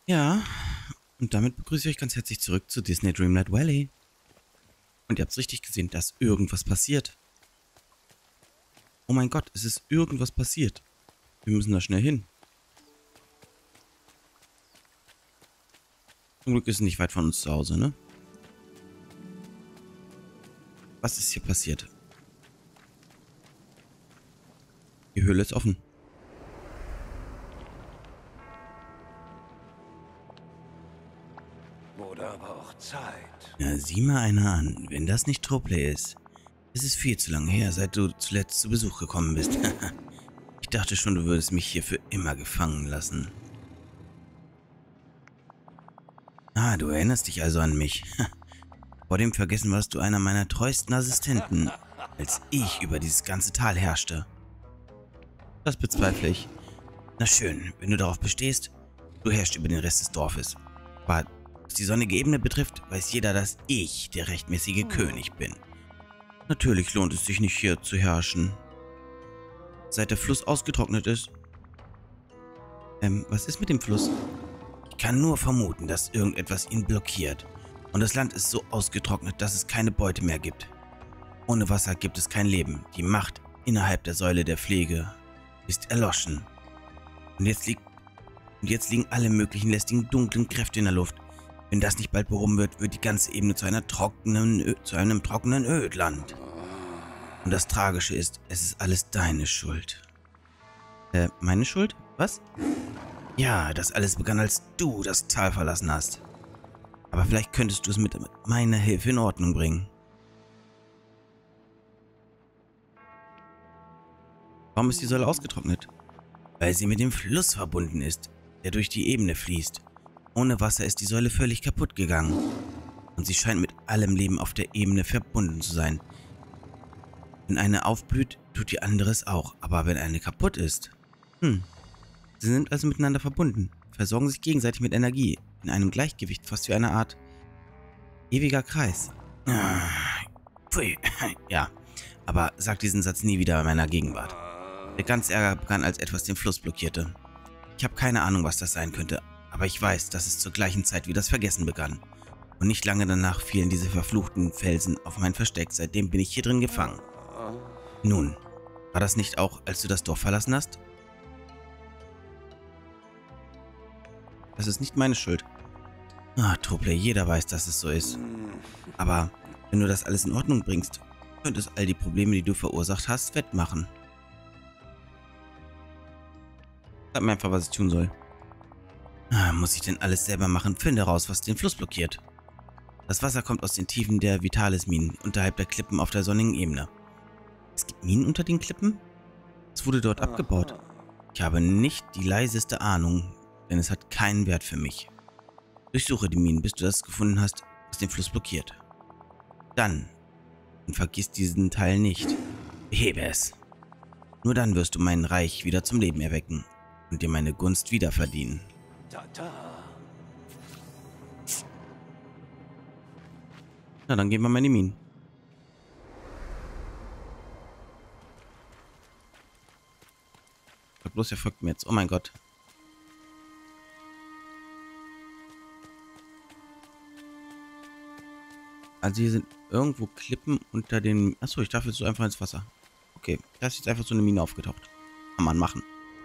Ja, und damit begrüße ich euch ganz herzlich zurück zu Disney Dreamlight Valley. Und ihr habt es richtig gesehen, dass irgendwas passiert. Oh mein Gott, es ist irgendwas passiert. Wir müssen da schnell hin. Zum Glück ist es nicht weit von uns zu Hause, ne? Was ist hier passiert? Die Höhle ist offen. Wurde aber auch Zeit. Na, sieh mal einer an. Wenn das nicht Troplay ist. Es ist viel zu lange her, seit du zuletzt zu Besuch gekommen bist. Ich dachte schon, du würdest mich hier für immer gefangen lassen. Ah, du erinnerst dich also an mich. Vor dem Vergessen warst du einer meiner treuesten Assistenten, als ich über dieses ganze Tal herrschte. Das bezweifle ich. Na schön, wenn du darauf bestehst, du herrschst über den Rest des Dorfes. Aber was die sonnige Ebene betrifft, weiß jeder, dass ich der rechtmäßige König bin. Natürlich lohnt es sich nicht, hier zu herrschen. Seit der Fluss ausgetrocknet ist... was ist mit dem Fluss? Ich kann nur vermuten, dass irgendetwas ihn blockiert. Und das Land ist so ausgetrocknet, dass es keine Beute mehr gibt. Ohne Wasser gibt es kein Leben. Die Macht innerhalb der Säule der Pflege ist erloschen. Und jetzt liegen alle möglichen lästigen, dunklen Kräfte in der Luft. Wenn das nicht bald behoben wird, wird die ganze Ebene zu einem trockenen Ödland. Und das Tragische ist, es ist alles deine Schuld. Meine Schuld? Was? Ja, das alles begann, als du das Tal verlassen hast. Aber vielleicht könntest du es mit meiner Hilfe in Ordnung bringen. Warum ist die Säule ausgetrocknet? Weil sie mit dem Fluss verbunden ist, der durch die Ebene fließt. Ohne Wasser ist die Säule völlig kaputt gegangen. Und sie scheint mit allem Leben auf der Ebene verbunden zu sein. Wenn eine aufblüht, tut die andere es auch. Aber wenn eine kaputt ist... Sie sind also miteinander verbunden, versorgen sich gegenseitig mit Energie, in einem Gleichgewicht, fast wie eine Art ewiger Kreis. Pfui, ja, aber sag diesen Satz nie wieder in meiner Gegenwart. Der ganze Ärger begann, als etwas den Fluss blockierte. Ich habe keine Ahnung, was das sein könnte, aber ich weiß, dass es zur gleichen Zeit wie das Vergessen begann. Und nicht lange danach fielen diese verfluchten Felsen auf mein Versteck, seitdem bin ich hier drin gefangen. Nun, war das nicht auch, als du das Dorf verlassen hast? Das ist nicht meine Schuld. Ah, Troplay, jeder weiß, dass es so ist. Aber wenn du das alles in Ordnung bringst, könnte es all die Probleme, die du verursacht hast, wettmachen. Sag mir einfach, was ich tun soll. Muss ich denn alles selber machen? Finde raus, was den Fluss blockiert. Das Wasser kommt aus den Tiefen der Vitalis-Minen, unterhalb der Klippen auf der sonnigen Ebene. Es gibt Minen unter den Klippen? Es wurde dort abgebaut. Ich habe nicht die leiseste Ahnung, denn es hat keinen Wert für mich. Durchsuche die Minen, bis du das gefunden hast, was den Fluss blockiert. Dann, und vergiss diesen Teil nicht, behebe es. Nur dann wirst du mein Reich wieder zum Leben erwecken und dir meine Gunst wieder verdienen. Na, dann gehen wir mal in die Minen. Bloß, er folgt mir jetzt. Oh mein Gott. Also hier sind irgendwo Klippen unter den... Achso, ich darf jetzt so einfach ins Wasser. Okay, da ist jetzt einfach so eine Mine aufgetaucht. Kann man machen.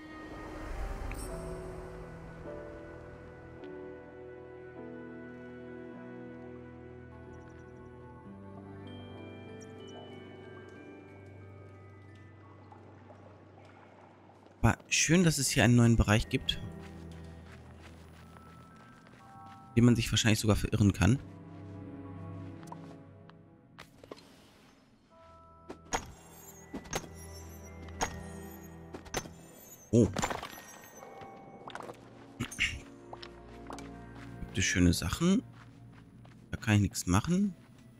Aber schön, dass es hier einen neuen Bereich gibt, den man sich wahrscheinlich sogar verirren kann. Oh. Gibt es schöne Sachen? Da kann ich nichts machen.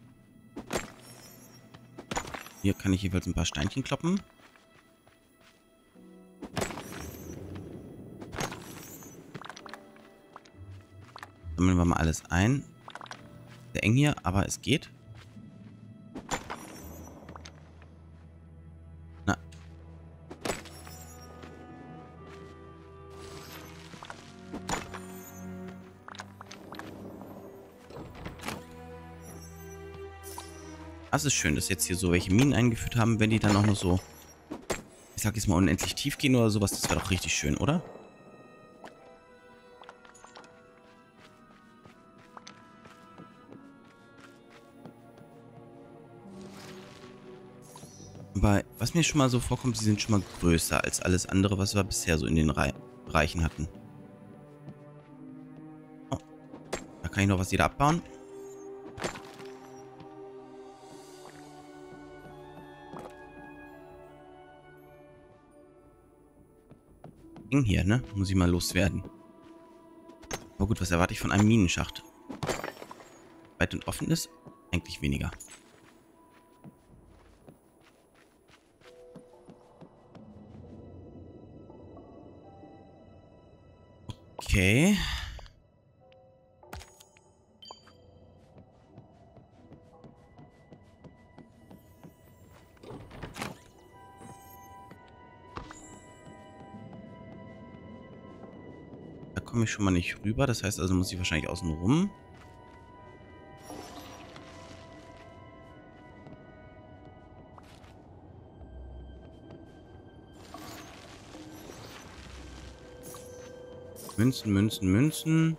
Hier kann ich jeweils ein paar Steinchen kloppen. Sammeln wir mal alles ein. Sehr eng hier, aber es geht. Na. Das ist schön, dass jetzt hier so welche Minen eingeführt haben, wenn die dann auch noch so, ich sag jetzt mal, unendlich tief gehen oder sowas. Das wäre doch richtig schön, oder? Aber was mir schon mal so vorkommt, sie sind schon mal größer als alles andere, was wir bisher so in den Bereichen hatten. Oh, da kann ich noch was wieder abbauen. Ding hier, ne? Muss ich mal loswerden. Aber gut, was erwarte ich von einem Minenschacht? Weit und offen ist? Eigentlich weniger. Okay. Da komme ich schon mal nicht rüber. Das heißt also, muss ich wahrscheinlich außen rum. Münzen, Münzen, Münzen.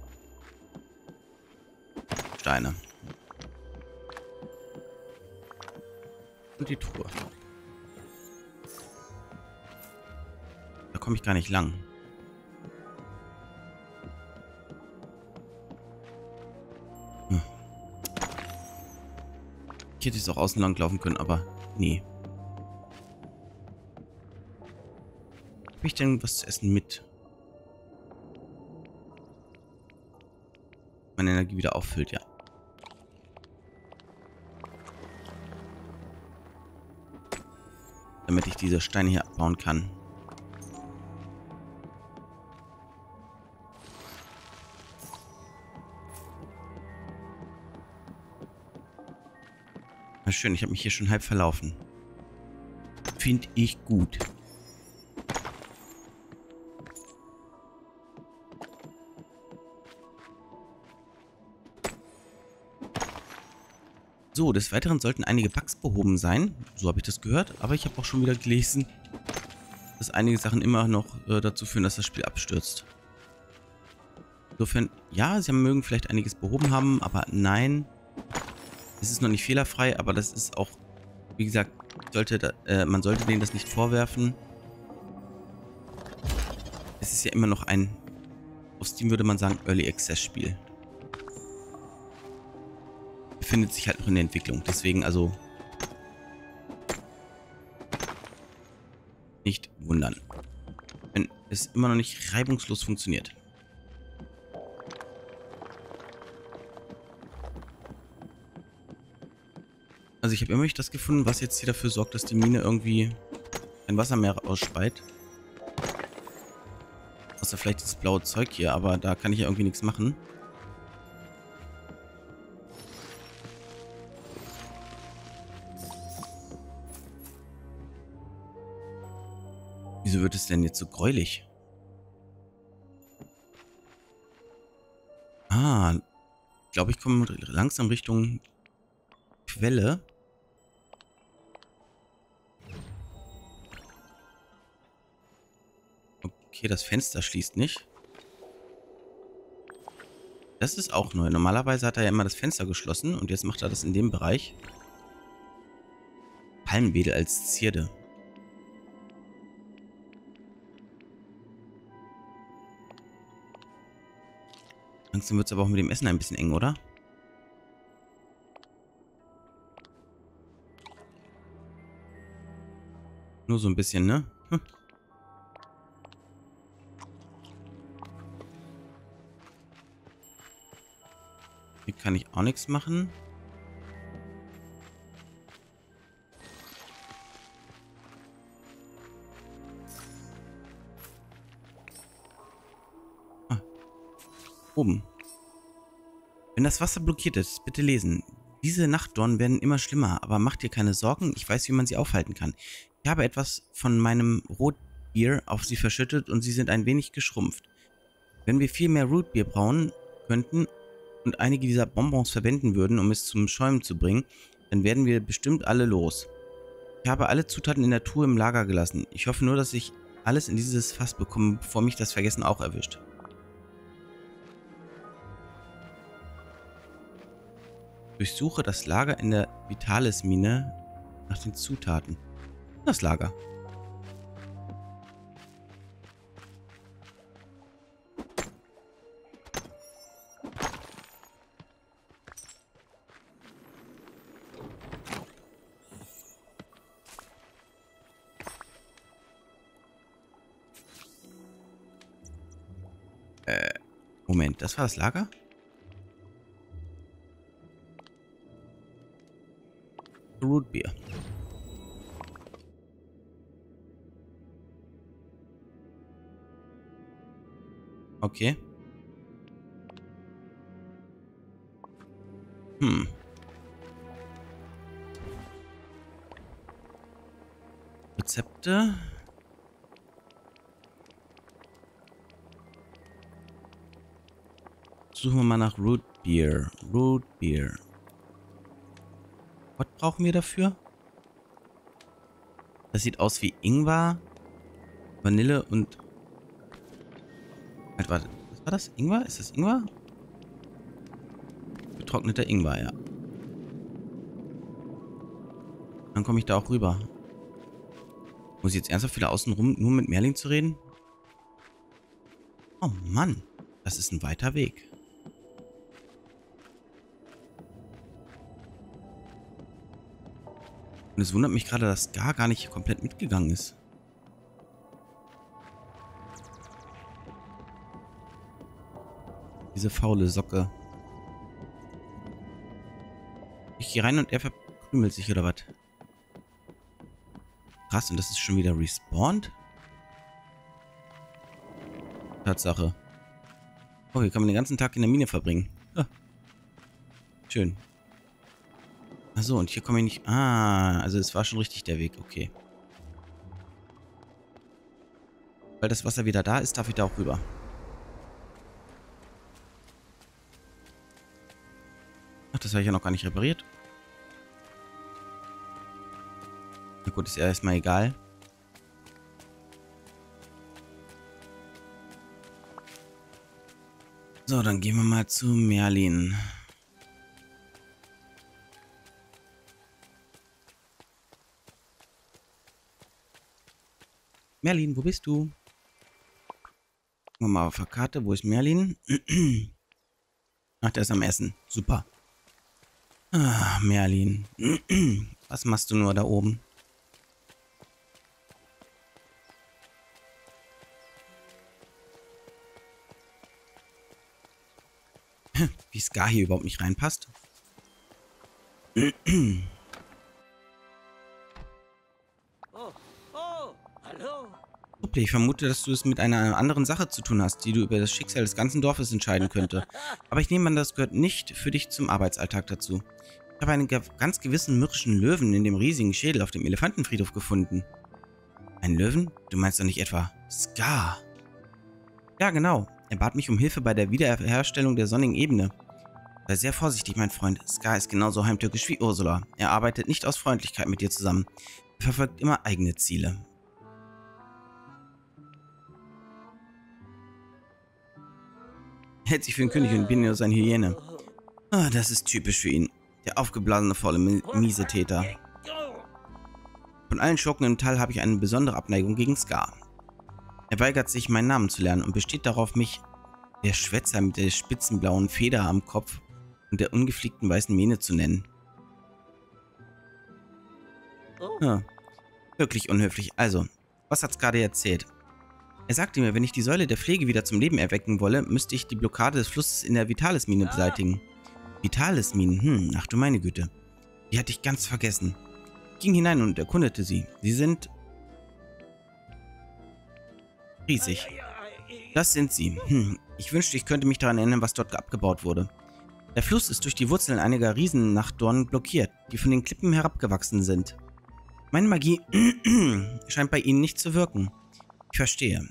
Steine. Und die Truhe. Da komme ich gar nicht lang. Ich hätte jetzt auch außen lang laufen können, aber nee. Habe ich denn was zu essen mit? Meine Energie wieder auffüllt, ja. Damit ich diese Steine hier abbauen kann. Na schön, ich habe mich hier schon halb verlaufen. Finde ich gut. So, des Weiteren sollten einige Bugs behoben sein. So habe ich das gehört. Aber ich habe auch schon wieder gelesen, dass einige Sachen immer noch dazu führen, dass das Spiel abstürzt. Insofern, ja, sie mögen vielleicht einiges behoben haben, aber nein. Es ist noch nicht fehlerfrei, aber das ist auch, wie gesagt, man sollte denen das nicht vorwerfen. Es ist ja immer noch ein, auf Steam würde man sagen, Early Access Spiel. Befindet sich halt noch in der Entwicklung. Deswegen also nicht wundern, wenn es immer noch nicht reibungslos funktioniert. Also ich habe immer nicht das gefunden, was jetzt hier dafür sorgt, dass die Mine irgendwie kein Wasser mehr ausspeit. Außer vielleicht das blaue Zeug hier, aber da kann ich ja irgendwie nichts machen. Wieso wird es denn jetzt so gräulich? Ah, ich glaube, ich komme langsam Richtung Quelle. Okay, das Fenster schließt nicht. Das ist auch neu. Normalerweise hat er ja immer das Fenster geschlossen und jetzt macht er das in dem Bereich. Palmwedel als Zierde. Langsam wird es aber auch mit dem Essen ein bisschen eng, oder? Nur so ein bisschen, ne? Hm. Hier kann ich auch nichts machen. Ah. Oben. Wenn das Wasser blockiert ist, bitte lesen. Diese Nachtdornen werden immer schlimmer, aber macht dir keine Sorgen, ich weiß, wie man sie aufhalten kann. Ich habe etwas von meinem Rotbier auf sie verschüttet und sie sind ein wenig geschrumpft. Wenn wir viel mehr Rootbier brauen könnten und einige dieser Bonbons verwenden würden, um es zum Schäumen zu bringen, Dann werden wir bestimmt alle los. Ich habe alle Zutaten in der Truhe im Lager gelassen. Ich hoffe nur, dass ich alles in dieses Fass bekomme, bevor mich das Vergessen auch erwischt. Durchsuche das Lager in der Vitalis-Mine nach den Zutaten. Das Lager. Moment, das war das Lager? Root Beer. Okay. Rezepte. Suchen wir mal nach Root Beer. Root Beer. Was brauchen wir dafür? Das sieht aus wie Ingwer, Vanille und... Halt, warte. Was war das? Ingwer? Ist das Ingwer? Getrockneter Ingwer, ja. Dann komme ich da auch rüber. Muss ich jetzt ernsthaft wieder außen rum, nur mit Merlin zu reden? Oh Mann, das ist ein weiter Weg. Und es wundert mich gerade, dass gar nicht komplett mitgegangen ist. Diese faule Socke. Ich gehe rein und er verkrümelt sich, oder was? Krass, und das ist schon wieder respawned? Tatsache. Oh, hier kann man den ganzen Tag in der Mine verbringen. Ah. Schön. Achso, und hier komme ich nicht... Ah, also es war schon richtig der Weg, okay. Weil das Wasser wieder da ist, darf ich da auch rüber. Ach, das habe ich ja noch gar nicht repariert. Na gut, ist ja erstmal egal. So, dann gehen wir mal zu Merlin. Merlin, wo bist du? Gucken wir mal auf der Karte. Wo ist Merlin? Ach, der ist am Essen. Super. Ah, Merlin. Was machst du nur da oben? Wie Scar hier überhaupt nicht reinpasst. Hallo? Ich vermute, dass du es mit einer anderen Sache zu tun hast, die du über das Schicksal des ganzen Dorfes entscheiden könnte. Aber ich nehme an, das gehört nicht für dich zum Arbeitsalltag dazu. Ich habe einen ganz gewissen mürrischen Löwen in dem riesigen Schädel auf dem Elefantenfriedhof gefunden. Ein Löwen? Du meinst doch nicht etwa Scar? Ja, genau. Er bat mich um Hilfe bei der Wiederherstellung der sonnigen Ebene. Sei sehr vorsichtig, mein Freund. Scar ist genauso heimtückisch wie Ursula. Er arbeitet nicht aus Freundlichkeit mit dir zusammen. Er verfolgt immer eigene Ziele. Hält sich für einen König und bin nur seine Hyäne. Ah, das ist typisch für ihn. Der aufgeblasene, faule Miesetäter. Von allen Schurken im Tal habe ich eine besondere Abneigung gegen Scar. Er weigert sich, meinen Namen zu lernen und besteht darauf, mich, der Schwätzer mit der spitzen blauen Feder am Kopf und der ungeflickten weißen Mähne, zu nennen. Ja, wirklich unhöflich. Also, was hat Scar dir erzählt? Er sagte mir, wenn ich die Säule der Pflege wieder zum Leben erwecken wolle, müsste ich die Blockade des Flusses in der Vitalis-Mine beseitigen. Vitalis-Minen? Ach du meine Güte. Die hatte ich ganz vergessen. Ich ging hinein und erkundete sie. Sie sind riesig. Das sind sie. Ich wünschte, ich könnte mich daran erinnern, was dort abgebaut wurde. Der Fluss ist durch die Wurzeln einiger Riesennachtdornen blockiert, die von den Klippen herabgewachsen sind. Meine Magie scheint bei ihnen nicht zu wirken. Ich verstehe.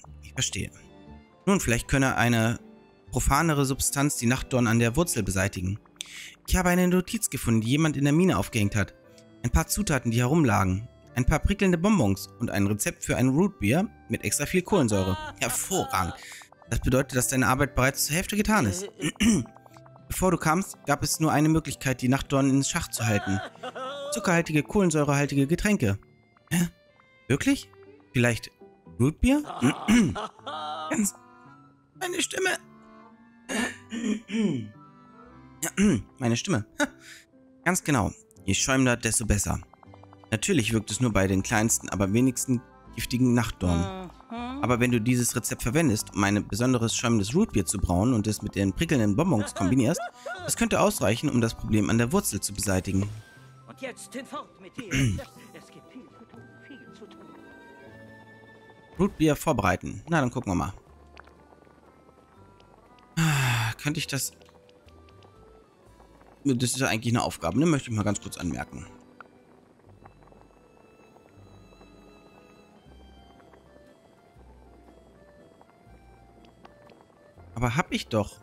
Nun, vielleicht könne eine profanere Substanz die Nachtdorn an der Wurzel beseitigen. Ich habe eine Notiz gefunden, die jemand in der Mine aufgehängt hat. Ein paar Zutaten, die herumlagen. Ein paar prickelnde Bonbons und ein Rezept für ein Rootbeer mit extra viel Kohlensäure. Hervorragend. Das bedeutet, dass deine Arbeit bereits zur Hälfte getan ist. Bevor du kamst, gab es nur eine Möglichkeit, die Nachtdornen in Schach zu halten. Zuckerhaltige, kohlensäurehaltige Getränke. Hä? Wirklich? Vielleicht Rootbeer? Ganz... Meine Stimme. Meine Stimme. Ganz genau. Je schäumender, desto besser. Natürlich wirkt es nur bei den kleinsten, aber wenigsten giftigen Nachtdornen. Aber wenn du dieses Rezept verwendest, um ein besonderes schäumendes Rootbeer zu brauen und es mit den prickelnden Bonbons kombinierst, das könnte ausreichen, um das Problem an der Wurzel zu beseitigen. Und jetzt hinfort mit dir. Es gibt viel zu tun, viel zu tun. Rootbeer vorbereiten. Na, dann gucken wir mal. Könnte ich das... Das ist ja eigentlich eine Aufgabe, ne? Möchte ich mal ganz kurz anmerken. Aber hab ich doch.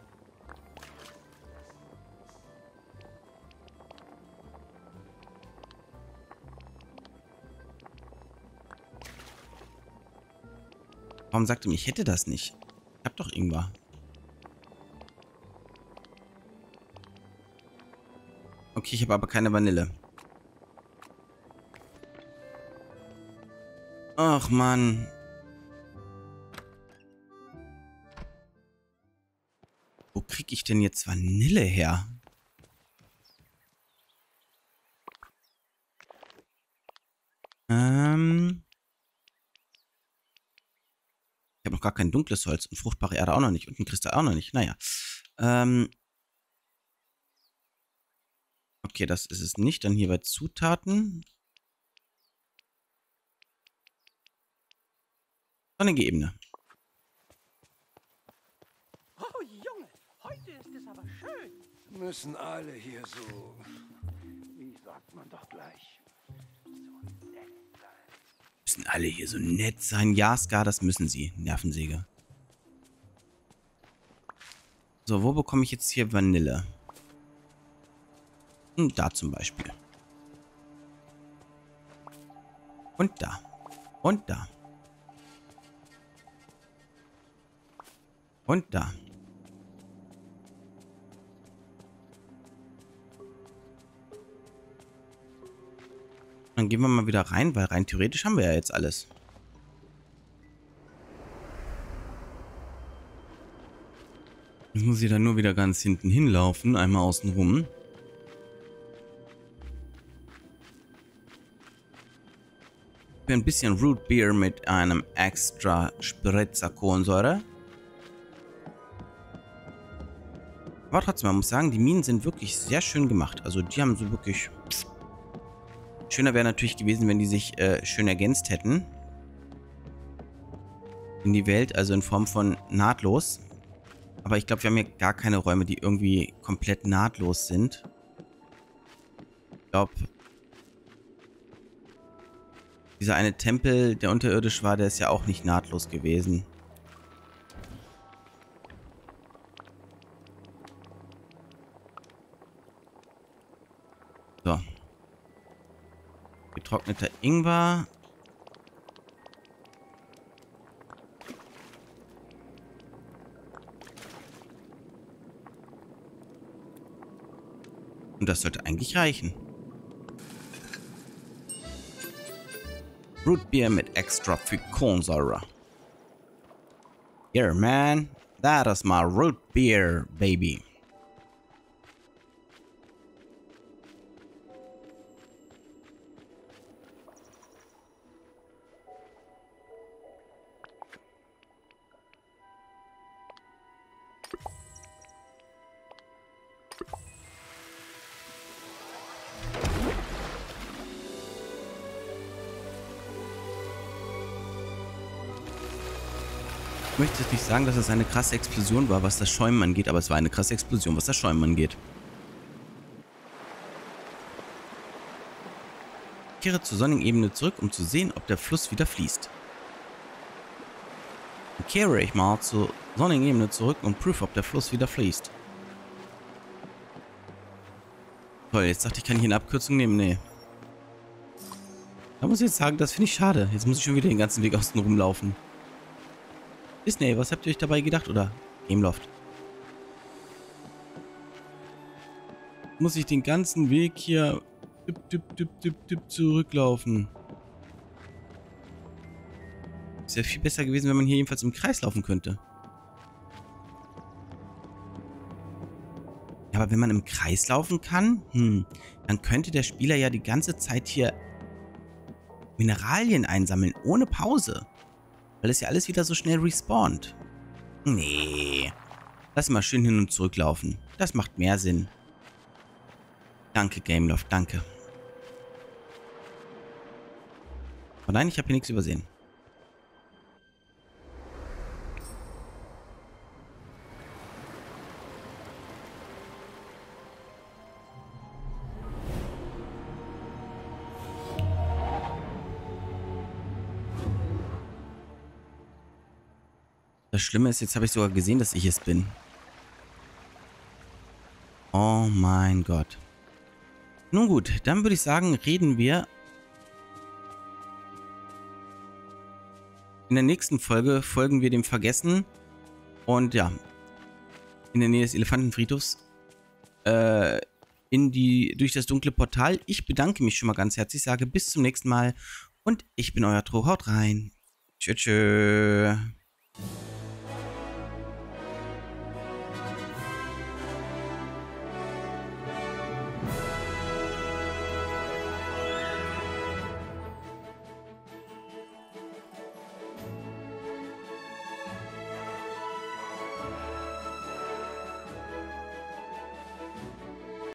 Warum sagt er mir, ich hätte das nicht? Ich hab doch Ingwer. Okay, ich habe aber keine Vanille. Ach, Mann. Wo kriege ich denn jetzt Vanille her? Ich habe noch gar kein dunkles Holz und fruchtbare Erde auch noch nicht und ein Kristall auch noch nicht. Naja. Okay, das ist es nicht. Dann hier bei Zutaten. Sonnige Ebene. Oh, Junge, heute ist es aber schön. Müssen alle hier so... Wie sagt man doch gleich? So nett sein. Müssen alle hier so nett sein? Ja, Scar, das müssen sie. Nervensäge. So, wo bekomme ich jetzt hier Vanille? Da zum Beispiel. Und da. Und da. Und da. Dann gehen wir mal wieder rein, weil rein theoretisch haben wir ja jetzt alles. Jetzt muss ich dann nur wieder ganz hinten hinlaufen, einmal außen rum. Für ein bisschen Root Beer mit einem extra Spritzer Kohlensäure. Aber trotzdem, man muss sagen, die Minen sind wirklich sehr schön gemacht. Also die haben so wirklich... Schöner wäre natürlich gewesen, wenn die sich schön ergänzt hätten. In die Welt, also in Form von nahtlos. Aber ich glaube, wir haben hier gar keine Räume, die irgendwie komplett nahtlos sind. Ich glaube... Dieser eine Tempel, der unterirdisch war, der ist ja auch nicht nahtlos gewesen. So. Getrockneter Ingwer. Und das sollte eigentlich reichen. Root Beer mit extra viel Kohlensäure. Here, man. That is my root beer, baby. Ich möchte jetzt nicht sagen, dass es eine krasse Explosion war, was das Schäumen angeht, aber es war eine krasse Explosion, was das Schäumen angeht. Ich kehre zur sonnigen Ebene zurück, um zu sehen, ob der Fluss wieder fließt. Dann kehre ich mal zur sonnigen Ebene zurück und prüfe, ob der Fluss wieder fließt. Toll, jetzt dachte ich, kann ich hier eine Abkürzung nehmen. Nee. Da muss ich jetzt sagen, das finde ich schade. Jetzt muss ich schon wieder den ganzen Weg außen rumlaufen. Disney, was habt ihr euch dabei gedacht? Oder Gameloft? Muss ich den ganzen Weg hier zurücklaufen. Es wäre viel besser gewesen, wenn man hier jedenfalls im Kreis laufen könnte. Ja, aber wenn man im Kreis laufen kann, dann könnte der Spieler ja die ganze Zeit hier Mineralien einsammeln, ohne Pause. Weil es ja alles wieder so schnell respawnt. Nee. Lass mal schön hin und zurücklaufen. Das macht mehr Sinn. Danke, Gameloft, danke. Oh nein, ich habe hier nichts übersehen. Das Schlimme ist, jetzt habe ich sogar gesehen, dass ich es bin. Oh mein Gott. Nun gut, dann würde ich sagen, reden wir in der nächsten Folge, folgen wir dem Vergessen. Und ja, in der Nähe des Elefantenfriedhofs. Durch das dunkle Portal. Ich bedanke mich schon mal ganz herzlich, sage bis zum nächsten Mal. Und ich bin euer Tro. Haut rein. Tschö, tschö.